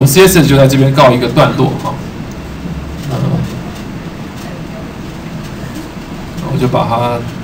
CSS 就在这边告一个段落哈。我就把它